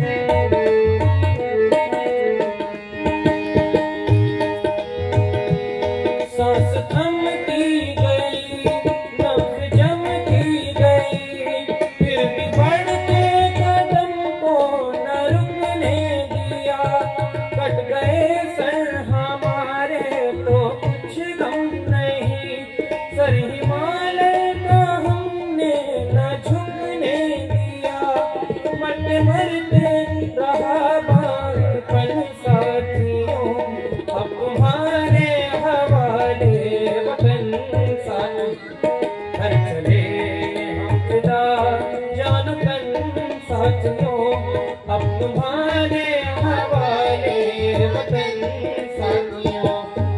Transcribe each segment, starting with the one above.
सांस थमती गई, नब्ज़ जमती गई, फिर भी बढ़ते कदम को न रुकने दिया। कट गए सर हमारे तो कुछ गम नहीं, सर हिमालय का हमने न झुकने दिया। मरते मरते रहा बांधपन साथियों, अब तुम्हारे हवाले वतन साथियों। घर चले हम फिदा जान तन साथियों, अब तुम्हारे हवाले वतन साथियों।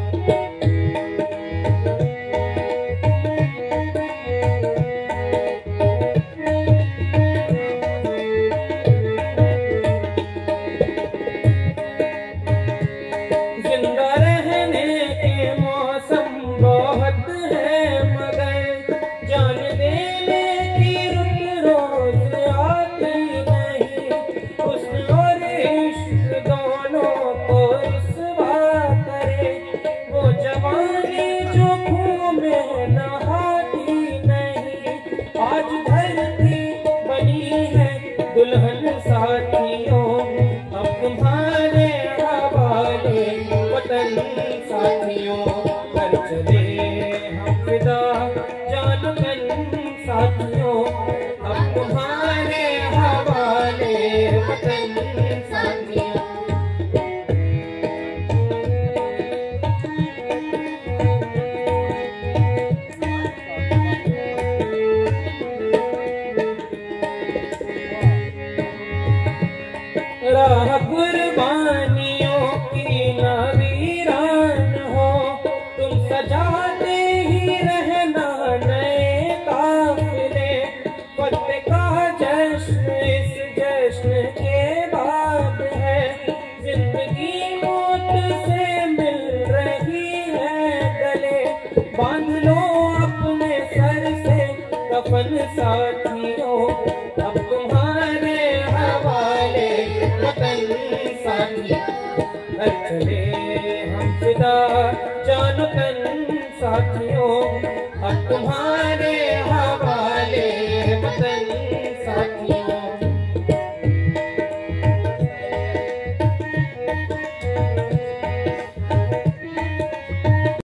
जिंदा रहने के मौसम बहुत है, मगर जान देने की रुत रोज आती नहीं। हुस्न और इश्क दोनों को रुसवा करे, वो जवानी जो खून में नहाती नहीं। आज धरती बनी है दुल्हन साथियों, अब तुम्हारे हवाले वतन साथियों। कर चले हम फिदा जान तन साथियों, अब तुम्हारे हवाले वतन साथियों। राह कुर्बानियों की न वीरान हो, तुम सजाते ही रहना नए काफिले। फतेह का जश्न इस जश्न के बाद है, जिंदगी मौत से मिल रही है गले। बांध लो अपने सर से कफन साथियों, अब तुम्हारे